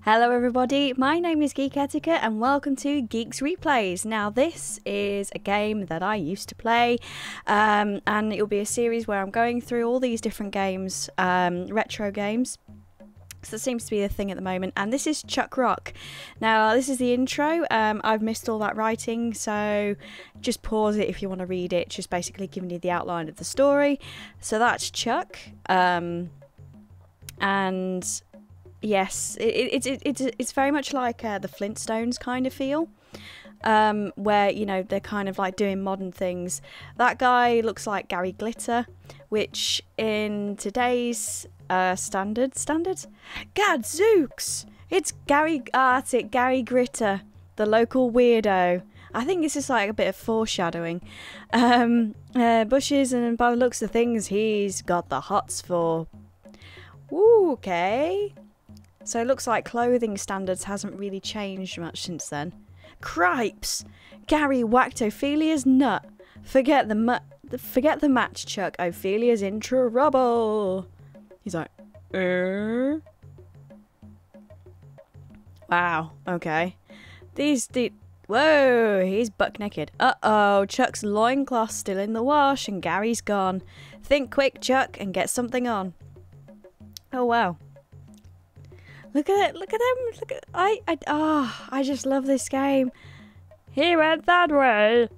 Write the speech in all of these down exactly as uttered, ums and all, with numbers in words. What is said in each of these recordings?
Hello everybody, my name is Geek Etiquette and welcome to Geeks Replays. Now this is a game that I used to play um, and it will be a series where I'm going through all these different games, um, retro games. So that seems to be the thing at the moment, and this is Chuck Rock. Now this is the intro. um, I've missed all that writing, so just pause it if you want to read it. It's just basically giving you the outline of the story. So that's Chuck, um, and yes, it, it, it, it's it's very much like uh, the Flintstones kind of feel, um, where, you know, they're kind of like doing modern things. That guy looks like Gary Glitter, which in today's uh, standard, standards? Gadzooks! It's Gary Arctic, Gary Glitter, the local weirdo. I think this is like a bit of foreshadowing. Um, uh, Bushes, and by the looks of things, he's got the hots for. Ooh, okay. So it looks like clothing standards hasn't really changed much since then. Cripes! Gary whacked Ophelia's nut. Forget the mu forget the match, Chuck. Ophelia's in trouble. He's like, er? Wow, okay. These, the, whoa, he's buck naked. Uh-oh, Chuck's loincloth's still in the wash and Gary's gone. Think quick, Chuck, and get something on. Oh, wow. Look at it, look at him, look at, I, I, ah, oh, I just love this game. He went that way.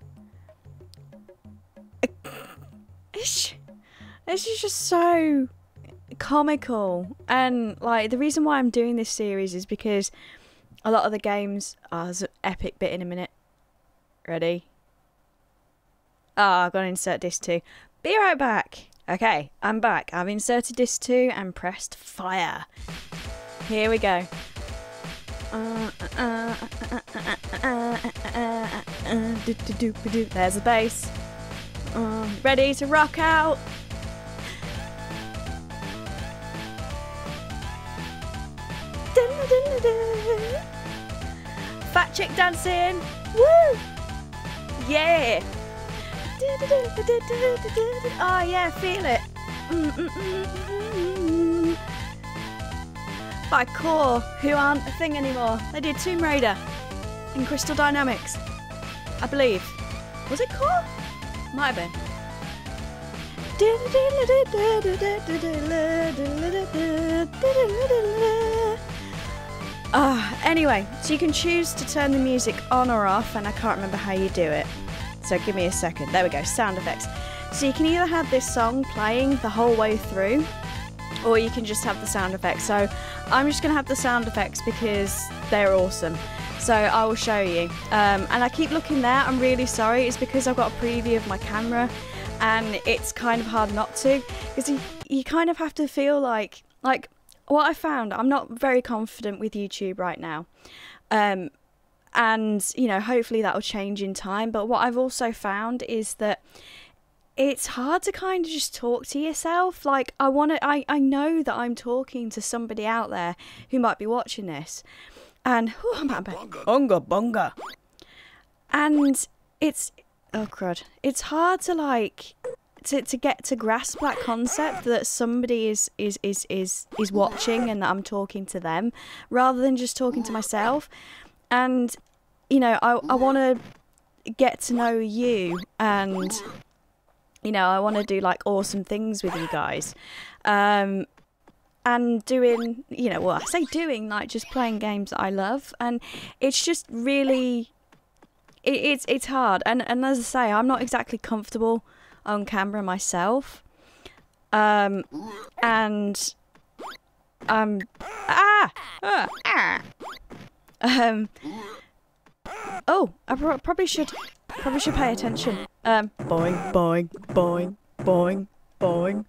This, this is just so comical, and like the reason why I'm doing this series is because a lot of the games, oh, there's an epic bit in a minute. Ready? Ah, oh, I've got to insert disc two. Be right back. Okay, I'm back. I've inserted disc two and pressed fire. Here we go. There's the bass. Uh, ready to rock out. Fat chick dancing. Woo! Yeah. Oh yeah, feel it. Mm -mm -mm -mm. By Core, who aren't a thing anymore. They did Tomb Raider in Crystal Dynamics, I believe. Was it Core? Might have been. Uh, anyway, so you can choose to turn the music on or off, and I can't remember how you do it. So give me a second. There we go, sound effects. So you can either have this song playing the whole way through, or you can just have the sound effects. So I'm just going to have the sound effects because they're awesome. So I will show you. Um, and I keep looking there, I'm really sorry. It's because I've got a preview of my camera and it's kind of hard not to. Because you, you kind of have to feel like, like what I found, I'm not very confident with YouTube right now. Um, and, you know, hopefully that will change in time. But what I've also found is that it's hard to kind of just talk to yourself. Like, I want to, I, I know that I'm talking to somebody out there who might be watching this. And, oh, I'm out of bunga bunga. And it's, oh crud. It's hard to like, to, to get to grasp that concept that somebody is, is, is, is, is watching and that I'm talking to them rather than just talking to myself. And, you know, I, I want to get to know you, and, you know, I want to do like awesome things with you guys. Um, and doing, you know, well, I say doing, like just playing games that I love. And it's just really, it, it's it's hard. And, and as I say, I'm not exactly comfortable on camera myself. Um, and, um, ah, ah, ah. Um, oh, I pro probably should, probably should pay attention. Um, boing, boing, boing, boing, boing.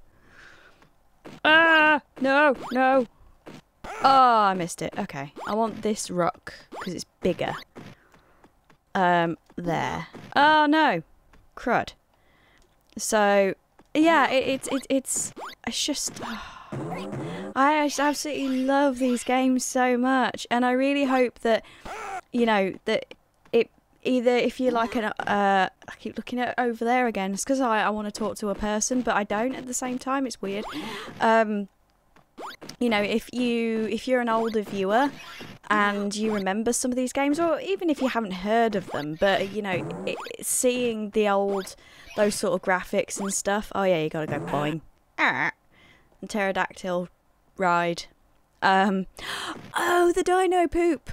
Ah, no, no. Oh, I missed it. Okay, I want this rock because it's bigger. Um, there. Oh no, crud. So, yeah, it, it, it it's, it's just. Oh. I absolutely love these games so much, and I really hope that, you know, that it either, if you like an, uh, I keep looking at over there again, it's because I, I want to talk to a person, but I don't at the same time, it's weird. Um, you know, if you if you're an older viewer and you remember some of these games, or even if you haven't heard of them, but you know, it, seeing the old those sort of graphics and stuff. Oh yeah, you gotta go boing. And pterodactyl ride. Um, oh, the dino poop.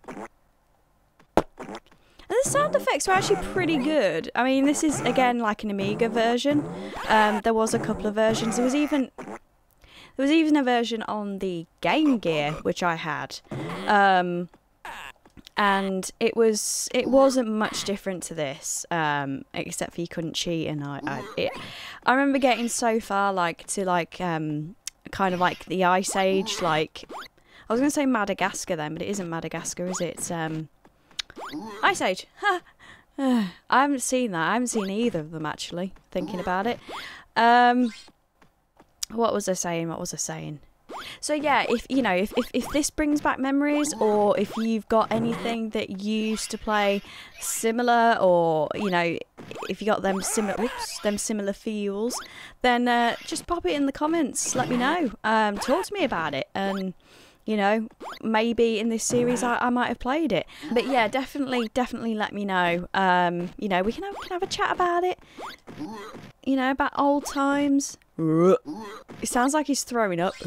And the sound effects were actually pretty good. I mean, this is again like an Amiga version. Um, there was a couple of versions. There was even there was even a version on the Game Gear, which I had, um, and it was it wasn't much different to this, um, except for you couldn't cheat. And I I, it, I remember getting so far like to like um, kind of like the Ice Age, like I was gonna say Madagascar then, but it isn't Madagascar, is it? It's um. Ice Age. Ha. I haven't seen that. I haven't seen either of them actually. Thinking about it. Um, what was I saying? What was I saying? So yeah, if you know, if, if if this brings back memories, or if you've got anything that you used to play similar, or you know, if you got them similar, oops, them similar feels, then uh, just pop it in the comments. Let me know. Um, talk to me about it, and you know, maybe in this series I, I might have played it. But yeah, definitely, definitely let me know. Um, you know, we can have, we can have a chat about it. You know, about old times. It sounds like he's throwing up.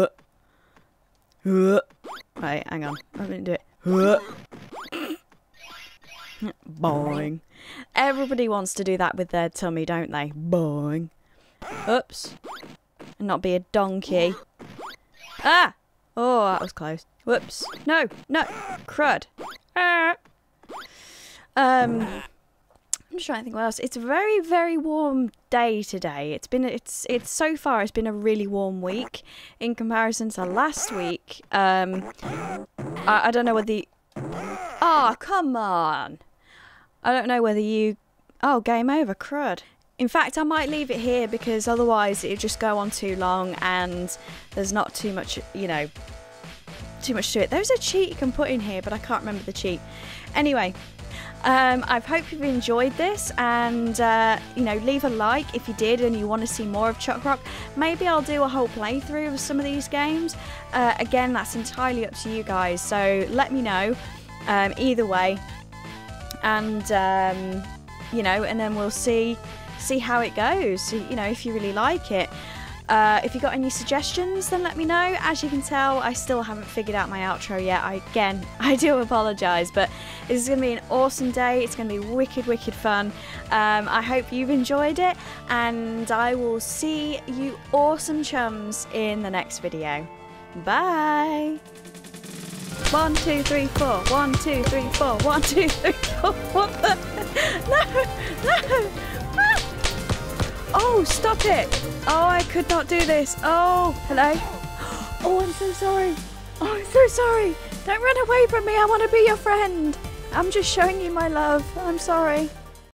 Right, hang on. I'm going to do it. Boing. Everybody wants to do that with their tummy, don't they? Boing. Oops. And not be a donkey. Ah! Oh, that was close. Whoops. No, no. Crud. Ah. Um, I'm just trying to think what else. It's a very, very warm day today. It's been, it's, it's so far, it's been a really warm week in comparison to last week. Um, I, I don't know whether you... Oh, come on. I don't know whether you... Oh, game over. Crud. In fact, I might leave it here because otherwise it'll just go on too long and there's not too much, you know, too much to it. There's a cheat you can put in here, but I can't remember the cheat. Anyway, um, I hope you've enjoyed this, and, uh, you know, leave a like if you did and you want to see more of Chuck Rock. Maybe I'll do a whole playthrough of some of these games. Uh, again, that's entirely up to you guys, so let me know um, either way. And, um, you know, and then we'll see... see how it goes, you know, if you really like it. Uh, if you got any suggestions, then let me know. As you can tell, I still haven't figured out my outro yet. I, again, I do apologise, but this is going to be an awesome day. It's going to be wicked, wicked fun. Um, I hope you've enjoyed it, and I will see you awesome chums in the next video. Bye! One, two, three, four. One, two, three, four. One, two, three, four. What the? No! No! Ah! Oh, stop it! Oh, I could not do this. Oh, hello? Oh, I'm so sorry. Oh, I'm so sorry. Don't run away from me. I want to be your friend. I'm just showing you my love. I'm sorry.